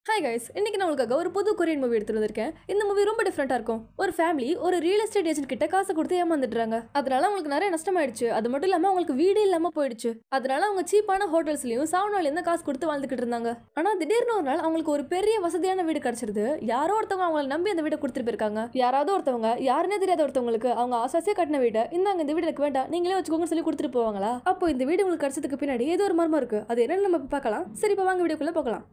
Hi guys, இன்னைக்கு நான் உங்களுக்காக ஒரு புது கொரியன் மூவி எடுத்துட்டு வந்திருக்கேன். இந்த மூவி ரொம்ப டிஃப்ரெண்டா இருக்கும். ஒரு ஃபேமிலி ஒரு ரியல் எஸ்டேட் ஏஜென்ட் கிட்ட காசு கொடுத்து ஏமாந்துட்டாங்க. அதனால அவங்களுக்கு நிறைய நஷ்டமாயிடுச்சு. அது மட்டும் இல்லாம அவங்களுக்கு வீடு இல்லாம போயிடுச்சு. அதனால அவங்க சீப்பான ஹோட்டல்ஸ்லயும் சாவுனால இருந்து காசு கொடுத்து வாழ்ந்துகிட்டு இருந்தாங்க. ஆனா திடீர்னு ஒரு நாள் அவங்களுக்கு ஒரு பெரிய வசதியான வீடு கிடைச்சிருது. யாரோ ஒருத்தவங்க அவங்களை நம்பி அந்த வீட்டை கொடுத்துட்டு போயிருக்காங்க. யாராவது ஒருத்தவங்க யாருன்னே தெரியாத ஒருத்தவங்களுக்கு அவங்க ஆசாசியா கட்டின வீட்டை இந்தாங்க இந்த வீடு எனக்கு வேண்டாம் நீங்களே வச்சுக்கோங்க சொல்லி கொடுத்துட்டு போவாங்களா? அப்போ இந்த வீடு உங்களுக்கு கிடைச்சதுக்கு பின்னாடி ஏதோ ஒரு மர்மம் இருக்கு. அது என்னன்னு நம்ம பார்க்கலாம். சரி, இப்போ வாங்க வீடியோக்குள்ள போகலாம்.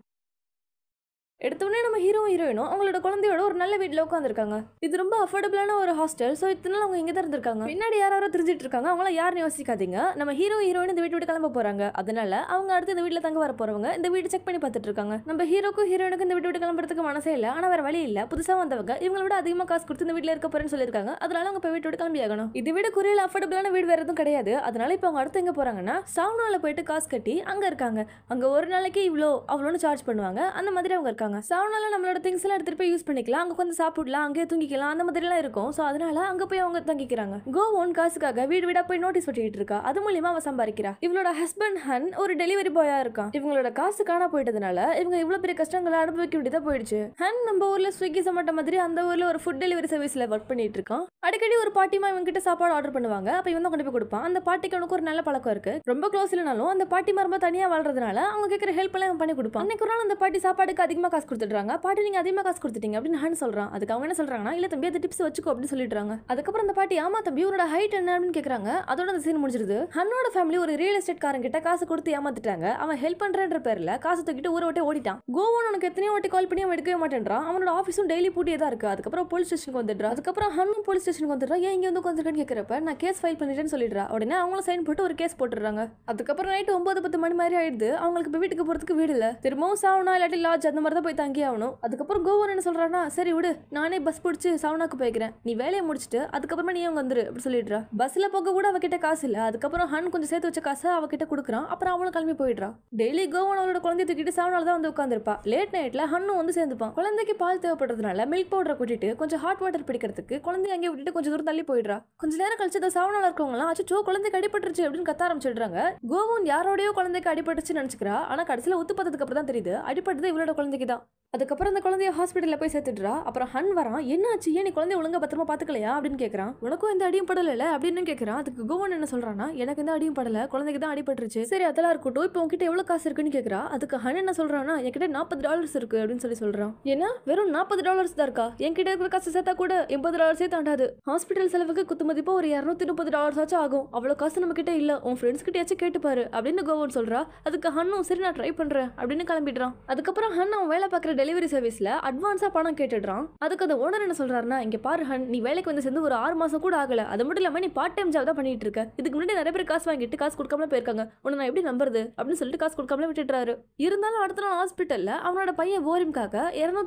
எடுத்தோடனே நம்ம ஹீரோ ஹீரோயினும் அவங்களோட குழந்தையோட ஒரு நல்ல வீட்டில் உட்காந்துருக்காங்க. இது ரொம்ப அஃபோர்டபுளான ஒரு ஹாஸ்டல். ஸோ இத்தனை நாள் அவங்க இங்கே தான் இருந்திருக்காங்க. பின்னாடி யாரோ தெரிஞ்சிட்டு இருக்காங்க. அவங்கள யாருன்னு யோசிக்காதீங்க. நம்ம ஹீரோ ஹீரோயின் இந்த வீட்டு விட்டு கிளம்ப போறாங்க. அதனால அவங்க அடுத்து இந்த வீட்டில் தங்க வர போறவங்க இந்த வீடு செக் பண்ணி பார்த்துட்டு இருக்காங்க. நம்ம ஹீரோக்கும் ஹீரோயினுக்கும் இந்த வீட்டு விட்டு கிளம்புறதுக்கு மனசே இல்லை. ஆனால் வேற வழி இல்லை. புதுசாக வந்தவங்க இவங்கள விட அதிகமாக காசு கொடுத்து இந்த வீட்டில் இருக்க போறேன்னு சொல்லியிருக்காங்க. அதனால அவங்க இப்போ வீட்டு விட்டு கிளம்பி ஆகணும். இது வீடு கொரியல் அஃபோர்டபுளான வீடு வேற எதுவும் கிடையாது. அதனால இப்போ அவங்க அடுத்து எங்க போறாங்கன்னா சாவுனால போயிட்டு காசு கட்டி அங்க இருக்காங்க. அங்க ஒரு நாளைக்கு அவ்வளோன்னு சார்ஜ் பண்ணுவாங்க. அந்த மாதிரி அவங்க இருக்காங்க. சாவுனால நம்மளோட திங்ஸ் எல்லாம் எடுத்துட்டு போய் யூஸ் பண்ணிக்கலாம். அங்க கொஞ்சம் சாப்பிடலாம், அங்கேயே தூங்கிக்கலாம், அந்த மாதிரி எல்லாம் இருக்கும். சோ அதனால அங்க போய் அவங்க தங்கிக்கிறாங்க. கோ ஒன் காசுக்காக வீடு வீடா போய் நோட்டீஸ் ஒட்டிட்டு இருக்கா. அது மூலியமா அவ சம்பாதிக்கிறா. இவளோட ஹஸ்பண்ட் ஹன் ஒரு டெலிவரி பாயா இருக்கான். இவங்களோட காசு காணா போயிட்டதுனால இவங்க இவ்வளவு பெரிய கஷ்டங்களை அனுபவிக்க வேண்டியதா போயிடுச்சு. ஹன் நம்ம ஊர்ல ஸ்விக்கி சொமாட்டோ மாதிரி அந்த ஊர்ல ஒரு ஃபுட் டெலிவரி சர்வீஸ்ல ஒர்க் பண்ணிட்டு இருக்கான். அடிக்கடி ஒரு பாட்டிமா இவங்க கிட்ட சாப்பாடு ஆர்டர் பண்ணுவாங்க. அப்ப இவன் தான் கொண்டு போய் கொடுப்பான். அந்த பாட்டிக்கு அவனுக்கு ஒரு நல்ல பழக்கம் இருக்கு. ரொம்ப க்ளோஸ் இல்லனாலும் அந்த பாட்டிமா ரொம்ப தனியா வாழ்றதுனால அவங்க கேட்கிற ஹெல்ப் எல்லாம் பண்ணி கொடுப்பான். அன்னைக்கு ஒரு நாள் அந்த பாட்டி சாப்பாடுக்கு அதிகமா காசு கொடுத்துடுறாங்க. பாட்டி நீங்க அதிகமா காசு கொடுத்துட்டீங்க அப்படின்னு ஹன் சொல்றான். அதுக்கு அவங்க என்ன சொல்றாங்கன்னா இல்ல தம்பி அந்த டிப்ஸ் வச்சுக்கோ அப்படின்னு சொல்லிடுறாங்க. அதுக்கப்புறம் அந்த பாட்டி ஆமா தம்பி உன்னோட ஹைட் என்ன அப்படின்னு கேக்குறாங்க. அதோட அந்த சீன் முடிஞ்சிருது. ஹன்னோட ஃபேமிலி ஒரு ரியல் எஸ்டேட் காரன் கிட்ட காசு கொடுத்து ஏமாத்திட்டாங்க. அவன் ஹெல்ப் பண்றேன்ற பேர்ல காசு தூக்கிட்டு ஊரை விட்டு ஓடிட்டான். கோவன் உனக்கு எத்தனையோ வாட்டி கால் பண்ணி அவன் எடுக்கவே மாட்டேன்றான். அவனோட ஆஃபீஸும் டெய்லி பூட்டியே தான் இருக்கு. அதுக்கப்புறம் போலீஸ் ஸ்டேஷனுக்கு வந்துடுறா. அதுக்கப்புறம் ஹன்னும் போலீஸ் ஸ்டேஷனுக்கு வந்துடுறா. ஏன் இங்க வந்து உட்காந்துருக்கேன்னு கேட்கறப்ப நான் கேஸ் ஃபைல் பண்ணிட்டேன்னு சொல்லிடுறா. உடனே அவங்களும் சைன் போட்டு ஒரு கேஸ் போட்டுறாங்க. அதுக்கப்புறம் நைட்டு 9-10 மணி மாதிரி ஆயிடுது. அவங்களுக்கு இப்போ வீட்டுக்கு போறதுக்கு வீடு இல்ல. திரும்பவும் சாவுனா இல்லாட்டி லாட்ஜ் அந்த மாதிரி தான் போய் தங்கி ஆகணும். அதுக்கப்புறம் கோவன் என்ன சொல்றான்னா சரி விடு நானே பஸ் பிடிச்சி சவுனாக்கு போய்க்கிறேன், நீ வேலையை முடிச்சுட்டு அதுக்கப்புறமா நீ அவங்க வந்துரு அப்படி சொல்லிடுறா. பஸ்ல போக கூட அவகிட்ட காசு இல்ல. அதுக்கப்புறம் ஹன் கொஞ்சம் சேர்த்து வச்ச காசை அவகிட்ட கொடுக்குறான். அப்புறம் அவளும் கிளம்பி போயிடுறா. டெய்லி கோவன் அவளோட குழந்தைய தூக்கிட்டு சவுனால தான் வந்து உட்காந்துருப்பா. லேட் நைட்ல ஹன்னும் வந்து சேர்ந்துப்பான். குழந்தைக்கு பால் தேவைப்படுறதுனால மில்க் பவுடரை கூட்டிட்டு கொஞ்சம் ஹாட் வாட்டர் பிடிக்கிறதுக்கு குழந்தைய அங்கே விட்டுட்டு கொஞ்சம் தூரம் தள்ளி போயிடுறா. கொஞ்ச நேரம் கழிச்சு சவுனால இருக்கவங்க எல்லாம் அச்சோ குழந்தைக்கு அடிபட்டுருச்சு அப்படின்னு கத்த ஆரம்பிச்சிடுறாங்க. கோவன் யாரோடய குழந்தைக்கு அடிபட்டுச்சு நினைச்சுக்கிறா. ஆனா கடைசியில ஒத்து பார்த்ததுக்கு அப்புறம் தான் தெரியுது அடிபட்டது இவளோட குழந்தைக்கு தான். அதுக்கப்புறம் அந்த குழந்தைய ஹாஸ்பிட்டல்ல போய் சேர்த்துடுறா. அப்புறம் ஹன் வரான். என்னாச்சு ஏன் நீ குழந்தைய ஒழுங்கா பத்திரமா பாத்துக்கலையா அப்படின்னு கேட்கறான். உனக்கும் எந்த அடியும் படல அப்படின்னு கேட்கறான். அதுக்கு கோவன் என்ன சொல்றான்னா எனக்கு எந்த அடியும் படல, குழந்தைக்கு தான் அடிபட்டுருச்சு. சரி அதெல்லாம் இருக்கட்டும், இப்போ உங்ககிட்ட எவ்வளவு காசு இருக்குன்னு கேட்கறா. அதுக்கு ஹன் என்ன சொல்றான்னா என்கிட்ட $40 இருக்கு அப்படின்னு சொல்றான். ஏன்னா வெறும் $40 தான் இருக்கா? என்கிட்ட இருக்கிற காசு சேர்த்தா கூட $80 தாண்டாது. ஹாஸ்பிட்டல் செலவுக்கு குத்து மதிப்பா ஒரு $230 ஆச்சும் ஆகும். அவ்வளவு காசு நம்ம கிட்ட இல்ல, உன் ஃப்ரெண்ட்ஸ் கிட்டயாச்சும் கேட்டுப்பாரு அப்படின்னு கோவன் சொல்றா. அதுக்கு ஹன்னும் சரி நான் ட்ரை பண்றேன் அப்படின்னு கிளம்பிடுறான். அதுக்கப்புறம் ஹன் அவன் வேலை பார்க்குற டெலிவரி சர்வீஸ்ல அட்வான்ஸா பணம் கேட்டுடுறான். அதுக்கு அந்த ஓனர் என்ன சொல்றாருன்னா இங்க பாரு ஹன், நீ வேலைக்கு வந்து சேர்ந்து ஒரு 6 மாசம் கூட ஆகல. அது மட்டும் இல்லாம நீ பார்ட் டைம் ஜாப் தான் பண்ணிட்டு இருக்க. இதுக்கு முன்னாடி நிறைய பேர் காசு வாங்கிட்டு காசு கொடுக்காம போயிருக்காங்க. உன்னை நான் எப்படி நம்புறது அப்படின்னு சொல்லிட்டு காசு கொடுக்காம விட்டுறாரு. இருந்தாலும் அடுத்த நாள் ஹாஸ்பிட்டல்ல அவனோட பையன் ஓரிம்காக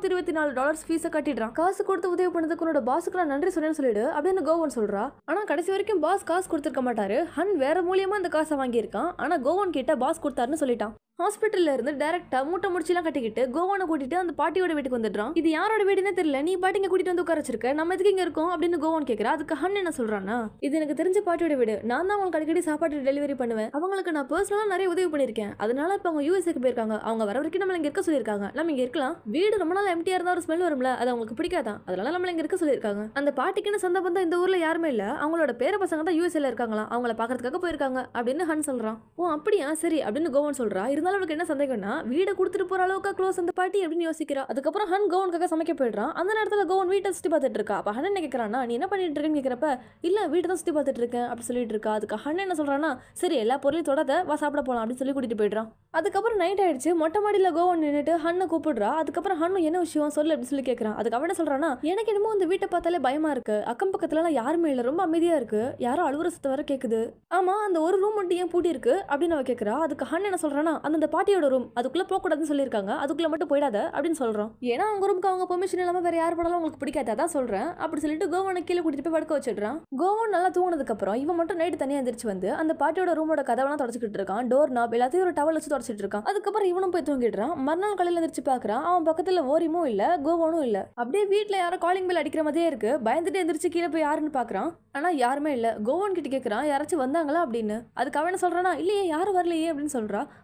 $224 ஃபீஸை கட்டிடுறான். காசு கொடுத்து உதவி பண்ணதுக்கு உன்னோட பாஸுக்கு நான் நன்றி சொன்னேன்னு சொல்லிடு அப்படின்னு கோவன் சொல்றா. ஆனா கடைசி வரைக்கும் பாஸ் காசு கொடுத்துருக்க மாட்டாரு. ஹன் வேற மூலியமா அந்த காசை வாங்கியிருக்கான். ஆனா கோவன் கிட்ட பாஸ் கொடுத்தாருன்னு சொல்லிட்டான். ஹாஸ்பிட்டல்ல இருந்து டைரக்டா மூட்டை முடிச்சுலாம் கட்டிக்கிட்டு கோவானை கூட்டிட்டு அந்த பாட்டியோட வீட்டுக்கு வந்துடுறான். இது யாரோட வீடுன்னு தெரியல, நீ பாட்டிங்க கூட்டிட்டு வந்து உட்கார வச்சிருக்க, நம்ம எதுக்கு இங்க இருக்கோம் அப்படின்னு கோவான் கேட்கறா. அதுக்கு ஹன் என்ன சொல்றான்னா இது எனக்கு தெரிஞ்ச பாட்டியோட வீடு, நான் தான் அவங்களுக்கு அடிக்கடி சாப்பாடு டெலிவரி பண்ணுவேன், அவங்களுக்கு நான் பர்சனலா நிறைய உதவி பண்ணிருக்கேன், அதனால இப்ப அவங்க யூஎஸ்க்கு போயிருக்காங்க, அவங்க வர வரைக்கும் நம்ம இங்க இருக்க சொல்லியிருக்காங்க, நம்ம இங்க இருக்கலாம், வீடு ரொம்ப நாள் எம்டியா இருந்தா ஒரு ஸ்மெல் வரும்ல, அது அவங்களுக்கு பிடிக்காதான், அதனால நம்ம இங்க இருக்க சொல்லியிருக்காங்க. அந்த பாட்டிக்குன்னு சொந்த பந்தம் இந்த ஊர்ல யாருமே இல்ல, அவங்களோட பேர பசங்க தான் யூஎஸ்ல இருக்காங்களா, அவங்கள பாக்குறதுக்காக போயிருக்காங்க அப்படின்னு ஹன் சொல்றான். ஓ அப்படியா சரி அப்படின்னு கோவன் சொல்றா. இருந்தாலும் அவளுக்கு என்ன சந்தேகம், வீட கொடுத்துட்டு போற அளவுக்கு க்ளோஸ் அந்த பாட்டி அப்படின்னு யோசிக்கிறா. அதுக்கப்புறம் ஹன் கோவனுக்காக சமைக்க போயிடுறான். அந்த நேரத்துல கோவன் வீட்டை சுத்தி பார்த்துட்டு இருக்கா. அப்ப ஹன் என்ன கேட்கறானா நீ என்ன பண்ணிட்டு இருக்கேன்னு கேட்கறப்ப இல்ல வீட்டை தான் சுத்தி பார்த்துட்டு இருக்கேன் அப்படி சொல்லிட்டு இருக்கா. அதுக்கு ஹன் என்ன சொல்றானா சரி எல்லா பொருளையும் தொடாத வா சாப்பிட போலாம் அப்படின்னு சொல்லி கூட்டிட்டு போயிடுறான். அதுக்கப்புறம் நைட் ஆயிடுச்சு. மொட்டை மாடியில கோவன் நின்னுட்டு ஹன்னை கூப்பிடுறா. அதுக்கப்புறம் ஹன்னு என்ன விஷயம் சொல்லு அப்படின்னு சொல்லி கேட்கறான். அதுக்கு அவன் என்ன சொல்றானா எனக்கு என்னமோ இந்த வீட்டை பார்த்தாலே பயமா இருக்கு, அக்கம் பக்கத்துல எல்லாம் யாருமே இல்ல, ரொம்ப அமைதியா இருக்கு, யாரோ அழுவுற சத்தம் வர கேக்குது, ஆமா அந்த ஒரு ரூம் மட்டும் ஏன் பூட்டி இருக்கு அப்படின்னு அவ கேட்கறா. அதுக்கு ஹன் என்ன சொல்றானா அந்த பாட்டியோட ரூம், அதுக்குள்ள போக கூடாதுன்னு சொல்லியிருக்காங்க, அதுக்குள்ள மட்டும் போயிடாத அப்படின்னு சொல்றோம். ஏன்னா அவங்க ரூமுக்கு அவங்க பெர்மிஷன் இல்லாம வேற யார் போனாலும் உங்களுக்கு பிடிக்காது, அதான் சொல்றேன் அப்படி சொல்லிட்டு கோவனை கீழே கூட்டிட்டு போய் படுக்க வச்சிடுறான். கோவன் நல்லா தூங்கினதுக்கு அப்புறம் இவன் மட்டும் நைட்டு தனியா எந்திரிச்சு வந்து அந்த பாட்டியோட ரூமோட கதவெல்லாம் தொடச்சிட்டு இருக்கான். டோர் நாப் எல்லாத்தையும் ஒரு டவல் வச்சு தொடச்சிட்டு இருக்கான். அதுக்கப்புறம் இவனும் போய் தூங்கிடுறான். மறுநாள் காலையில எந்திரிச்சு பாக்குறான். அவன் பக்கத்துல ஓரிமும் இல்ல, கோவனும் இல்ல. அப்படியே வீட்டுல யாரோ காலிங் பெல் அடிக்கிற மாதிரியே இருக்கு. பயந்துட்டு எந்திரிச்சு கீழே போய் யாருன்னு பாக்குறான். ஆனா யாருமே இல்ல. கோவன் கிட்ட கேக்குறான் யாராச்சும் வந்தாங்களா அப்படின்னு. அதுக்கு அவன் என்ன சொல்றானா இல்லையே யாரும் வரலையே அப்படின்னு சொல்றா. ஆனா திரும்ப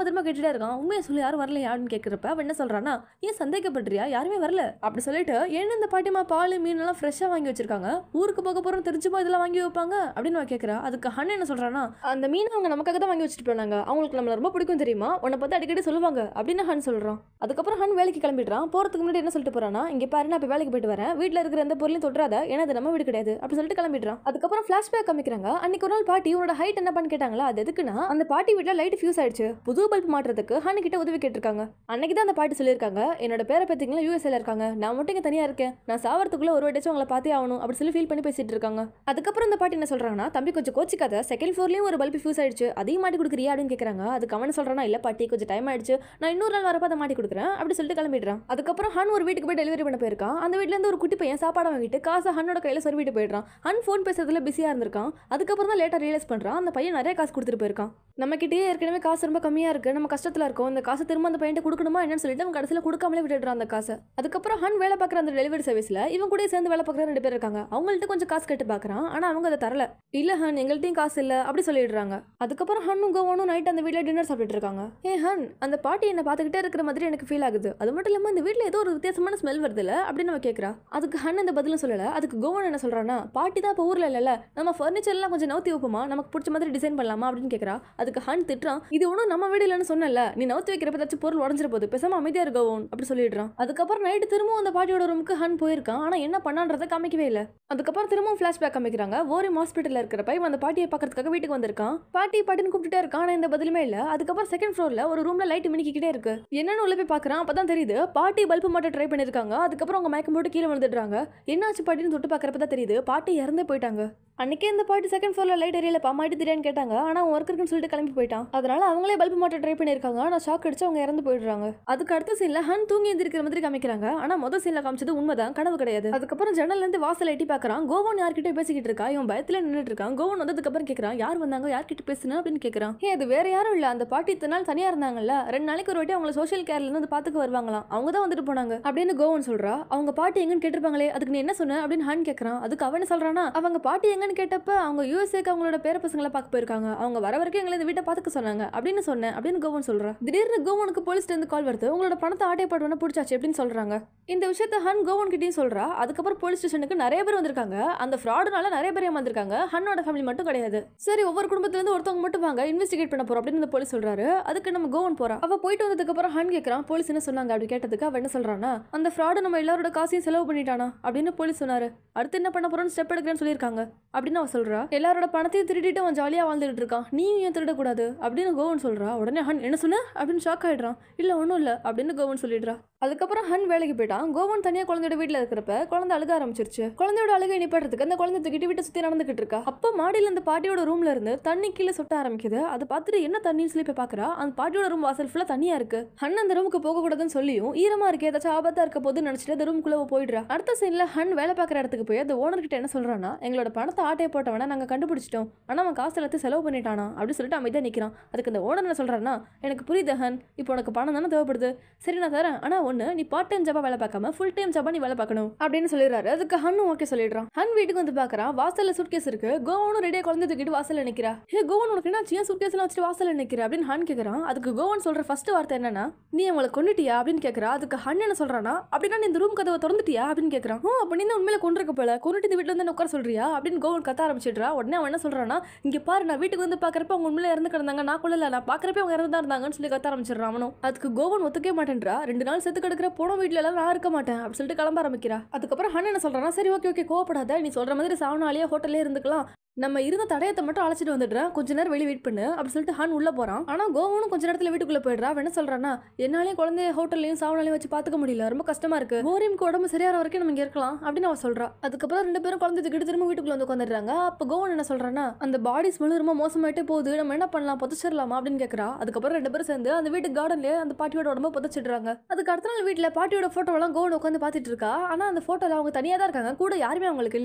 திரும்ப கேட்டுட்டே இருக்கான். உண்மையை சொல்லி யாரும் வரலையா அப்படின்னு கேட்கிறப்ப அவன் என்ன சொல்றானா, ஏன் சந்தேகப்படுறியா, யாருமே வரல அப்படி சொல்லிட்டு, ஏன்னு இந்த பாட்டிமா பால் மீன் எல்லாம் ஃப்ரெஷ்ஷா வாங்கி வச்சிருக்காங்க, ஊருக்கு போக போறோம் தெரிஞ்சுப்போ இதெல்லாம் வாங்கி வைப்பாங்க அப்படின்னு அவன் கேட்கறா. அதுக்கு ஹன் என்ன சொல்றானா, அந்த மீன் அவங்க நமக்காக தான் வாங்கி வச்சுட்டு போனாங்க, அவங்களுக்கு நம்மள ரொம்ப பிடிக்கும் தெரியுமா, உன்னை பார்த்து அடிக்கடி சொல்லுவாங்க அப்படின்னு ஹன் சொல்றான். அதுக்கப்புறம் ஹன் வேலைக்கு கிளம்பிடுறான். போறதுக்கு முன்னாடி என்ன சொல்லிட்டு போறானா, இங்க பாரு நான் இப்ப வேலைக்கு போயிட்டு வரேன், வீட்டுல இருக்கிற எந்த பொருளையும் தொட்டுறாத, ஏன்னா அது நம்ம வீடு கிடையாது அப்படி சொல்லிட்டு கிளம்பிடுறான். அதுக்கப்புறம் பிளாஷ்பேக் காமிக்கிறாங்க. அன்னைக்கு ஒரு நாள் பாட்டி உன்னோட ஹைட் என்னப்பான்னு கேட்டாங்களா, அது எதுக்குன்னா அந்த பாட்டி வீட்டுல லைட் ஃபியூஸ் ஆயிடுச்சு, புது பல்ப் மாட்டுறதுக்கு ஹன் கிட்ட உதவி கேட்டிருக்காங்க. அன்னைக்கு தான் அந்த பாட்டி சொல்லியிருக்காங்க, என்னோட பேரை பத்திங்களா யூஎஸ்ஏல இருக்காங்க, நான் மட்டும் இங்க தனியா இருக்கேன், நான் சாவறதுக்குள்ள ஒரு வாட்டிச்சும் அவங்களை பார்த்தே ஆகணும் அப்படி சொல்லி ஃபீல் பண்ணி பேசிட்டு இருக்காங்க. அதுக்கப்புறம் இந்த பாட்டி என்ன சொல்றாங்கன்னா, தம்பி கொஞ்சம் கோச்சிக்காத, செகண்ட் ஃப்ளோர்லயும் ஒரு பல்ப் ஃபியூஸ் ஆயிடுச்சு, அதையும் மாட்டி கொடுக்குறியா அப்படின்னு கேட்கறாங்க. அதுக்கு அவன் சொல்றானா, இல்ல பாட்டி கொஞ்சம் டைம் ஆயிடுச்சு, நான் இன்னொரு நாள் வரப்ப அதை மாட்டி கொடுக்குறேன் அப்படி சொல்லிட்டு கிளம்பிடுறான். அதுக்கப்புறம் ஹன் ஒரு வீட்டுக்கு போய் டெலிவரி பண்ண போயிருக்கான். அந்த வீட்டுல இருந்து ஒரு குட்டி பையன் சாப்பாடு வாங்கிட்டு காசை ஹன்னோட கையில சொருவிட்டு போயிடுறான். ஹன் ஃபோன் பேசுறதுல பிஸியா இருந்திருக்கான். அதுக்கப்புறம் தான் லேட்டா ரியலைஸ் பண்றான், அந்த பையன் நிறைய காசு கொடுத்துட்டு போயிருக்கான். நம்ம கிட்டே ஏற்கனவே காசு ரொம்ப கம்மியா இருக்கு, நம்ம கஷ்டத்துல இருக்கோம், இந்த காசை திரும்ப அந்த பையன் கொடுக்கணுமா என்னன்னு சொல்லிட்டு அவன் கடைசியில கொடுக்காமலே விட்டுடுறான் அந்த காசை. அதுக்கப்புறம் ஹன் வேலை பார்க்குற அந்த டெலிவரி சர்வீஸ்ல இவன் கூட சேர்ந்து வேலை பார்க்குற 2 பேர் இருக்காங்க. அவங்கள்ட்ட கொஞ்சம் காசு கட்டு பார்க்கறான். ஆனா அவங்க அதை தரல. இல்ல ஹன் எங்கள்ட்டையும் காசு இல்ல அப்படி சொல்லிடுறாங்க. அதுக்கப்புறம் ஹன்னும் கோவனும் நைட் அந்த வீட்ல டின்னர் சாப்பிட்டு இருக்காங்க. ஹன் அந்த பாட்டி என்ன பார்த்துக்கிட்டே இருக்கிற மாதிரி எனக்கு ஃபீல் ஆகுது, அது மட்டும் இல்லாம இந்த வீட்ல ஏதோ ஒரு வித்தியாசமான ஸ்மெல் வருதுல அப்படின்னு அவ கேட்கறா. அதுக்கு ஹன் இந்த பதிலும் சொல்லல. அதுக்கு கோவன் என்ன சொல்றானா, பாட்டி தான் இப்போ ஊர்ல இல்ல, நம்ம ஃபர்னிச்சர் எல்லாம் கொஞ்சம் நவுத்தி வைப்போமா, நமக்கு பிடிச்ச மாதிரி டிசைன் பண்ணலாமா அப்படின்னு கேட்கறா. அதுக்கு ஹன் திட்டுறான், இது ஒன்றும் நம்ம வீடு இல்லைன்னு சொன்னல, நீ நவுத்தி வைக்கிறப்ப ஏதாச்சும் பொருள் உடஞ்சிர போது, பேசாம அமைதியா இருக்கவும் அப்படி சொல்லிடுறான். அதுக்கப்புறம் நைட்டு திரும்பவும் அந்த பாட்டியோட ரூமுக்கு ஹன் போயிருக்கான். ஆனா என்ன பண்ணான்றதை காமிக்கவே இல்லை. அதுக்கப்புறம் திரும்பவும் ஃபிளாஷ்பேக் காமிக்கிறாங்க. ஓரியம் ஹாஸ்பிட்டல்ல இருக்கிறப்ப இவன் அந்த பாட்டியை பார்க்கறதுக்காக வீட்டுக்கு வந்திருக்கான். பாட்டி பாட்டின்னு கூப்பிட்டுட்டே இருக்கான். ஆனா இந்த பதிலுமே இல்ல. அதுக்கப்புறம் செகண்ட் ஃப்ளோர்ல ஒரு ரூம்ல லைட் மினிக்கிட்டே இருக்கு. என்னன்னு உள்ள போய் பார்க்கறான். அப்பதான் தெரியுது பாட்டி பல்ப் மட்டும் ட்ரை பண்ணிருக்காங்க. அதுக்கப்புறம் அவங்க மயக்கம் போட்டு கீழே விழுந்துடுறாங்க. என்னாச்சு பாட்டின்னு தொட்டு பார்க்கறப்ப தான் தெரியுது பாட்டி இறந்தே போயிட்டாங்க. அன்னைக்கே இந்த பாட்டி செகண்ட் ஃப்ளோர்ல லைட் ஏரியால பாமாட்டி தெரியான்னு கேட்டாங்க. ஆனா அவன் ஒர்க் இருக்குன்னு சொல்லிட்டு கிளம்பி போயிட்டான். அதனால அவங்களே பல்ப் மட்டும் ட்ரை பண்ணிருக்காங்க. ஆனா ஷாக் அடிச்சு அவங்க இறந்து போயிடுறாங்க. அதுக்கு அடுத்த சீன்ல ஹன் தூங்கி எந்திரிக்கிற மாதிரி காமிக்கிறாங்க. ஆனா முதல் சீன்ல காமிச்சது உண்மைதான், கனவு கிடையாது. அதுக்கப்புறம் ஜன்னல்ல இருந்து வாசல் எட்டி பார்க்கறான். கோவன் யார்கிட்ட பேசிக்கிட்டு இருக்கா. இவன் பயத்துல நின்னுட்டு இருக்கான். கோவன் வந்ததுக்கு அப்புறம் கேட்கறான், யார் வந்தாங்க, யார்கிட்ட பேசுனா அப்படின்னு கேட்கறான். அது வேற யாரும் இல்ல, அந்த பாட்டி இத்தனை நாள் தனியா இருந்தாங்கல்ல, 2 நாளைக்கு ஒரு வாட்டி அவங்க சோஷியல் கேர்ல இருந்து பாத்துக்கு வருவாங்களாம், அவங்க தான் வந்துட்டு போனாங்க அப்படின்னு கோவன் சொல்றா. அவங்க பாட்டி எங்கன்னு கேட்டிருப்பாங்களே, அதுக்கு நீ என்ன சொன்ன அப்படின்னு ஹன் கேட்கறான். அதுக்கு அவன் சொல்றானா, அவங்க பாட்டி எங்கன்னு கேட்டப்ப அவங்க யூஎஸ்ஏக்கு அவங்களோட பேர பசங்களை பார்க்க போயிருக்காங்க, அவங்க வர வரைக்கும் எங்களை இந்த வீட்டை பாத்துக்க சொன்னாங்க அப்படின்னு சொன்னேன் அப்படின்னு கோவன் சொல்றா. திடீர்னு கோவனுக்கு போலீஸ்ல இருந்து கால் வருது. உங்களோட பணத்தை ஆட்டை போட்டவன பிடிச்சாச்சு அப்படின்னு சொல்றாங்க. இந்த விஷயத்த ஹன் கோவன் கிட்டயும் சொல்றா. அதுக்கப்புறம் போலீஸ் ஸ்டேஷனுக்கு நிறைய பேர் வந்திருக்காங்க. அந்த ஃப்ராடுனால நிறைய பேர் ஏமாந்துருக்காங்க. ஹன்னோட ஃபேமிலி மட்டும் கிடையாது. சரி ஒவ்வொரு குடும்பத்துல இருந்து ஒருத்தவங்க மட்டும் வாங்க, இன்வெஸ்டிகேட் பண்ண போறோம் அப்படின்னு போலீஸ் சொல்றாரு. அதுக்கு நம்ம கோவன் போறா. அவ போயிட்டு வந்ததுக்கு அப்புறம் ஹன் கேட்கறான், போலீஸ் என்ன சொன்னாங்க அப்படி கேட்டதுக்கு அவ என்ன சொல்றானா, அந்த ஃப்ராடு நம்ம எல்லாரோட காசையும் செலவு பண்ணிட்டானா அப்படின்னு போலீஸ் சொன்னாரு. அடுத்து என்ன பண்ண போறோம்னு ஸ்டெப் எடுக்கிறேன்னு சொல்லியிருக்காங்க அப்படின்னு அவ சொல்றா. எல்லாரோட பணத்தையும் திருடிட்டு அவன் ஜாலியா வாழ்ந்துட்டு இருக்கான், நீயும் ஏன் திருடக்கூடாது அப்படின்னு கோவன் சொல்றா. உடனே ஹன் என்ன சொன்ன அப்படின்னு ஷாக் ஆயிடுறான். இல்ல ஒன்றும் இல்லை அப்படின்னு கோவன் சொல்லிடுறா. அதுக்கப்புறம் ஹன் வேலைக்கு போயிட்டான். கோவன் தனியா குழந்தையோட வீட்டில் இருக்கிறப்ப குழந்தை அழுக ஆரம்பிச்சிருச்சு. குழந்தையோட அழுகை நிப்பாட்டுறதுக்கு அந்த குழந்தை தூக்கிட்டு வீட்டை சுற்றி நடந்துகிட்டு இருக்கா. அப்போ மாடியில் அந்த பாட்டியோட ரூம்ல இருந்து தண்ணி கீழே சொட்ட ஆரம்பிக்குது. அதை பார்த்துட்டு என்ன தண்ணின்னு சொல்லி போய் பார்க்கறா. அந்த பாட்டியோட ரூம் வாசல் ஃபுல்லாக தண்ணியா இருக்கு. ஹன் அந்த ரூமுக்கு போகக்கூடாதுன்னு சொல்லியும் ஈரமா இருக்கு, ஏதாச்சும் ஆபத்தா இருக்க போது நினைச்சிட்டு அந்த ரூமுக்குள்ள போயிடுறா. அடுத்த சீன்ல ஹன் வேலை பார்க்குற இடத்துக்கு போய் அந்த ஓனர் கிட்ட என்ன சொல்றான்னா, எங்களோட பணத்தை ஆட்டையை போட்டவன நாங்கள் கண்டுபிடிச்சிட்டோம், ஆனால் அவன் காசு எல்லாத்தையும் செலவு பண்ணிட்டானா அப்படின்னு சொல்லிட்டு அமைதியாக நிற்கிறான். அதுக்கு அந்த ஓனர் என்ன சொல்றான்னா, எனக்கு புரியுது ஹன், இப்போ உனக்கு பணம் தானே தேவைப்படுது, சரி நான் தரேன், ஆனா ஒன்று நீ பார்ட் டைம் ஜாபா வேலை பார்க்காம ஃபுல் டைம் ஜாபா நீ வேலை பார்க்கணும் அப்படின்னு சொல்லிடுறாரு. அதுக்கு ஹன்னும் ஓகே சொல்லிடுறான். ஹன் வீட்டுக்கு வந்து பார்க்கறான். வாசல்ல சூட்கேஸ் இருக்கு. கோவனும் ரெடியா குழந்தை தூக்கிட்டு வாசல்ல நிக்கிறா. ஹே கோவன் உனக்கு என்ன சின்ன சூட்கேஸ் எல்லாம் வச்சுட்டு வாசல்ல நிக்கிற அப்படின்னு ஹன் கேக்குறான். அதுக்கு கோவன் சொல்ற ஃபர்ஸ்ட் வார்த்தை என்னன்னா, நீ அவளை கொன்னுட்டியா அப்படின்னு கேக்குறா. அதுக்கு ஹன் என்ன சொல்றானா, அப்படின்னா நீ இந்த ரூம் கதவை திறந்துட்டியா அப்படின்னு கேக்குறான். அப்ப நீ உண்மையில கொண்டிருக்க போல, கொண்டுட்டு இந்த வீட்டுல வந்து உட்கார சொல்றியா அப்படின்னு கோவன் கத்த ஆரம்பிச்சிடுறா. உடனே அவன் என்ன சொல்றானா, இங்க பாரு நான் வீட்டுக்கு வந்து பாக்குறப்ப அவங்க உண்மையில இறந்து கிடந்தாங்க, நான் கொள்ளல, நான் பாக்குறப்ப அவங்க இறந்து தான் இருந்தாங்கன்னு சொல்லி கத்த ஆரம்பிச்சிடுறான் அவனும். அதுக்கு கோவன் ஒத்துக்கவே மாட்டேன்றா. 2 நாள் செத்து கிடக்கிற போன வீட்டுல எல்லாம் நான் இருக்க மாட்டேன் அப்படி சொல்லிட்டு கிளம்ப ஆரம்பிக்கிறா. அதுக்கப்புறம் ஹன் என்ன சொல்றானா, சரி ஓகே ஓகே கோவப்படாத, நீ சொல்ற மாதிரி சாவனாலியா ஹோட்டல்லே இருந்துக்கலாம், நம்ம இருந்த தடயத்தை மட்டும் அழைச்சிட்டு வந்துடுறேன், கொஞ்ச நேரம் வெளியே வெயிட் பண்ணு அப்படி சொல்லிட்டு ஹன் உள்ள போறான். ஆனா கோவனும் கொஞ்ச நேரத்துல வீட்டுக்குள்ள போயிடுறா. என்ன சொல்றானா, என்னாலேயும் குழந்தைய ஹோட்டல்லையும் சாவனாலையும் வச்சு பாத்துக்க முடியல, ரொம்ப கஷ்டமா இருக்கு, ஓரியம் உடம்பு சரியாற வரைக்கும் நம்ம இங்க இருக்கலாம் அப்படின்னு அவ சொல்றா. அதுக்கப்புறம் 2 பேரும் குழந்தை தூக்கிட்டு திரும்ப வீட்டுக்குள்ள வந்து உட்காந்துடுறாங்க. அப்ப கோவன் என்ன சொல்றானா, அந்த பாடி ஸ்மெல் ரொம்ப மோசமாயிட்டே போகுது, நம்ம என்ன பண்ணலாம், புதைச்சிடலாமா அப்படின்னு கேட்கறா. அதுக்கப்புறம் 2 பேரும் சேர்ந்து அந்த வீட்டு கார்டன்லயே அந்த பாட்டியோட உடம்ப புதைச்சிடுறாங்க. அதுக்கு அடுத்த நாள் வீட்டுல பாட்டியோட போட்டோ எல்லாம் கோவன் உட்காந்து பாத்துட்டு இருக்கா. ஆனா அந்த போட்டோல அவங்க தனியா தான் இருக்காங்க, கூட யாருமே அவங்களுக்கு இல்ல.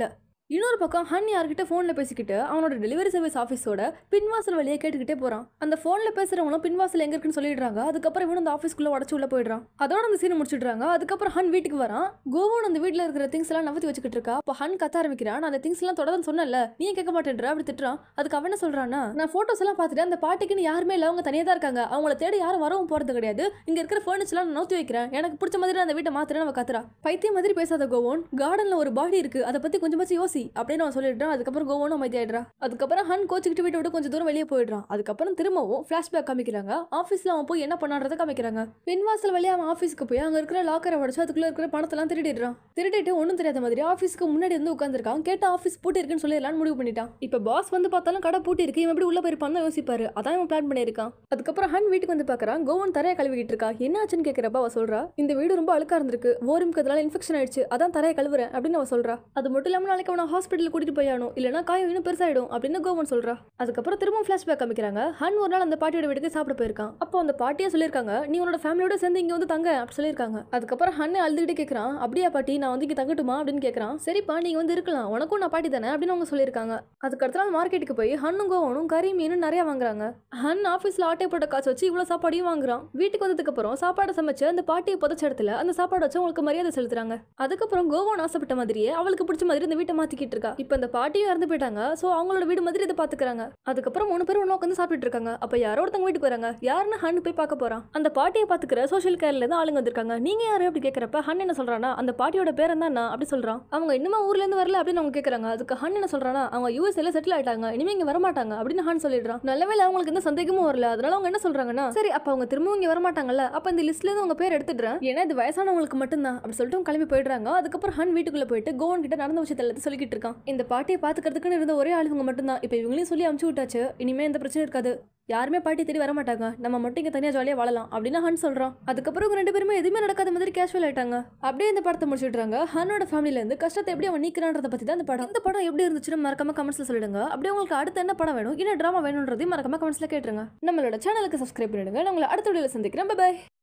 இன்னொரு பக்கம் ஹன் யார்கிட்ட போன்ல பேசிக்கிட்டு அவனோட டெலிவரி சர்வீஸ் ஆஃபீஸோட பின்வாசல் வழியே கேட்டுக்கிட்டே போறான். அந்த போன்ல பேசுறவங்களும் பின்வாசல் எங்க இருக்குன்னு சொல்லிடுறாங்க. அதுக்கப்புறம் இவனும் அந்த ஆஃபீஸ்க்குள்ள உடச்சு உள்ள போயிடுறான். அதோட அந்த சீனை முடிச்சிடுறாங்க. அதுக்கப்புறம் ஹன் வீட்டுக்கு வரான். கோவன் அந்த வீட்டுல இருக்கிற திங்ஸ் எல்லாம் நவத்தி வச்சுக்கிட்டு இருக்கா. அப்ப ஹன் கத்த ஆரம்பிக்கிறான். அந்த திங்ஸ் எல்லாம் தொடர்ந்து சொன்னல, நீ கேட்க மாட்டேன்ற அப்படி திட்டுறான். அதுக்கு அவன் என்ன சொல்றான்னா, நான் போட்டோஸ் எல்லாம் பார்த்துட்டு அந்த பாட்டிக்குன்னு யாருமே இல்ல, அவங்க தனியா தான் இருக்காங்க, அவங்கள தேடி யாரும் வரவும் போறது கிடையாது, இங்க இருக்கிற ஃபர்னிச்சர் எல்லாம் நவுத்தி வைக்கிறேன், எனக்கு பிடிச்ச மாதிரி அந்த வீட்டை மாத்துறேன் அவ கத்துறா. பைத்தியம் மாதிரி பேசாத கோவன், கார்டன்ல ஒரு பாடி இருக்கு, அதை பத்தி கொஞ்சமாச்சும் யோசி அப்படின்னு அவன் சொல்லிடுறான். அதுக்கப்புறம் கோவனும் அமைதியாயிடுறான். அதுக்கப்புறம் ஹன் கோச்சுக்கிட்டு வீட்டை விட்டு கொஞ்சம் தூரம் வெளியே போயிடுறான். அதுக்கப்புறம் திரும்பவும் பிளாஷ்பேக் காமிக்கிறாங்க. ஆஃபீஸ்ல அவன் போய் என்ன பண்ணான்றத காமிக்கிறாங்க. பின்வாசல் வழியா அவன் ஆஃபீஸ்க்கு போய் அங்க இருக்கிற லாக்கரை உடைச்சு அதுக்குள்ள இருக்கிற பணத்தெல்லாம் திருடிடுறான். திருடிட்டு ஒன்றும் தெரியாத மாதிரி ஆஃபீஸ்க்கு முன்னாடி வந்து உட்காந்துருக்கான். கேட்ட ஆஃபீஸ் பூட்டி இருக்குன்னு சொல்லிடலான்னு முடிவு பண்ணிட்டான். இப்ப பாஸ் வந்து பார்த்தாலும் கடை பூட்டி இருக்கு, இவன் எப்படி உள்ள போயிருப்பான்னு யோசிப்பாரு. அதான் இவன் பிளான் பண்ணியிருக்கான். அதுக்கப்புறம் ஹன் வீட்டுக்கு வந்து பாக்குறான். கோவன் தரையை கழுவிக்கிட்டு இருக்கா. என்ன ஆச்சுன்னு கேட்கிறப்ப அவ சொல்றா, இந்த வீடு ரொம்ப அழுக்கா இருந்திருக்கு, ஓரிமுக்கு அதனால இன்ஃபெக்ஷன் ஆயிடுச்சு, அதான் தரையை கழுவுறேன் அப்படின்னு அவ சொல்றா. அது மட்டும் இல்லாம நாளைக்கு அவனை ஹாஸ்பிட்டல் கூட்டிட்டு போயானும், இல்லைன்னா காயம் இன்னும் பெருசாயிடும் அப்படின்னு கோவன் சொல்றா. அதுக்கப்புறம் திரும்ப பிளாஷ்பேக் காமிக்கிறாங்க. ஹன் ஒரு நாள் அந்த பாட்டியோட வீட்டுக்கு சாப்பிட போயிருக்கான். அப்போ அந்த பாட்டியா சொல்லியிருக்காங்க, நீ உன்னோட ஃபேமிலியோட சேர்ந்து இங்க வந்து தங்க அப்படி சொல்லியிருக்காங்க. அதுக்கப்புறம் ஹன் அழுதுகிட்டே கேட்கறான், அப்படியா பாட்டி, நான் வந்து இங்க தங்கட்டுமா அப்படின்னு கேட்கறான். சரிப்பா நீங்க வந்து இருக்கலாம், உனக்கும் நான் பாட்டி தானே அப்படின்னு அவங்க சொல்லியிருக்காங்க. அதுக்கு அடுத்த நாள் மார்க்கெட்டுக்கு போய் ஹன்னும் கோவனும் கறி மீன் நிறைய வாங்குறாங்க. ஹன் ஆஃபீஸ்ல ஆட்டை போட்ட காசு வச்சு இவ்வளவு சாப்பாடையும் வாங்குறான். வீட்டுக்கு வந்ததுக்கு அப்புறம் சாப்பாடை சமைச்சு அந்த பாட்டியை புதைச்ச இடத்துல அந்த சாப்பாடு வச்சு அவங்களுக்கு மரியாதை செலுத்துறாங்க. அதுக்கப்புறம் கோவன் ஆசைப்பட்ட மாதிரியே அவளுக்கு பிடிச்ச மாதிரி இந்த வீட்டை மாத்திக்கிட்டு இருக்கா. இப்ப அந்த பாட்டியும் இறந்து போயிட்டாங்க. சோ அவங்களோட வீடு மாதிரி இதை பாத்துக்கிறாங்க. அதுக்கப்புறம் 3 பேரும் ஒண்ணா உட்காந்து சாப்பிட்டு இருக்காங்க. அப்ப யாரோ ஒருத்தங்க வீட்டுக்கு வராங்க. யாருன்னு ஹன் போய் பார்க்க போறான். அந்த பாட்டியை பாத்துக்கிற சோஷியல் கேர்ல இருந்து ஆளுங்க வந்திருக்காங்க. நீங்க யாரு அப்படி கேட்கறப்ப ஹன் என்ன சொல்றானா, அந்த பாட்டியோட பேர் என்ன அப்படி சொல்றான். அவங்க இன்னுமா ஊர்ல இருந்து வரல அப்படின்னு அவங்க கேட்கறாங்க. அதுக்கு ஹன் என்ன சொல்றானா, அவங்க யூஎஸ்ல செட்டில் ஆயிட்டாங்க, இனிமே இங்க வரமாட்டாங்க அப்படின்னு ஹன் சொல்லிடுறான். நல்லவேளை அவங்களுக்கு எந்த சந்தேகமும் வரல. அதனால அவங்க என்ன சொல்றாங்கன்னா, சரி அப்ப அவங்க திரும்பவும் இங்க வரமாட்டாங்கல்ல, அப்ப இந்த லிஸ்ட்ல இருந்து உங்க பேர் எடுத்துடுறேன், ஏன்னா இது வயசானவங்களுக்கு மட்டும்தான் அப்படி சொல்லிட்டு கிளம்பி போயிடுறாங்க. அதுக்கப்புறம் ஹன் வீட்டுக்குள்ள போயிட்டு கோவன் கிட்ட நடந்த விஷயத்தை எல்லாத்தையும் சொல்லிக்கிட்டு இருக்கான். இந்த பாட்டியை பாத்துக்கிறதுக்குன்னு இருந்த ஒரே ஆளுங்க மட்டும்தான், இப்ப இவங்களையும் சொல்லி அமுச்சு விட்டாச்சு, இனிமே எந்த பிரச்சனை இருக்காது, யாருமே பாட்டி தேடி வர மாட்டாங்க, நம்ம மட்டும் இங்க தனியா ஜாலியா வாழலாம் அப்படின்னு ஹன் சொல்றான். அதுக்கப்புறம் 2 பேருமே எதுவுமே நடக்காத மாதிரி கேஷுவல் ஆயிட்டாங்க. அப்படியே இந்த படத்தை முடிச்சுட்டாங்க. ஹன்னோட ஃபேமிலில இருந்து கஷ்டத்தை எப்படி அவன் நீக்கிறான்றத பத்தி தான் இந்த படம். இந்த படம் எப்படி இருந்துச்சுன்னு மறக்காம கமெண்ட்ஸ்ல சொல்லிடுங்க. அப்படியே உங்களுக்கு அடுத்து என்ன படம் வேணும், என்ன டிராமா வேணும்ன்றதையும் மறக்காம கமெண்ட்ஸ்ல கேட்டுருங்க. நம்மளோட சேனலுக்கு சப்ஸ்கிரைப் பண்ணிடுங்க. நான் உங்களை அடுத்த வீடியோல சந்திக்கிறேன். பை.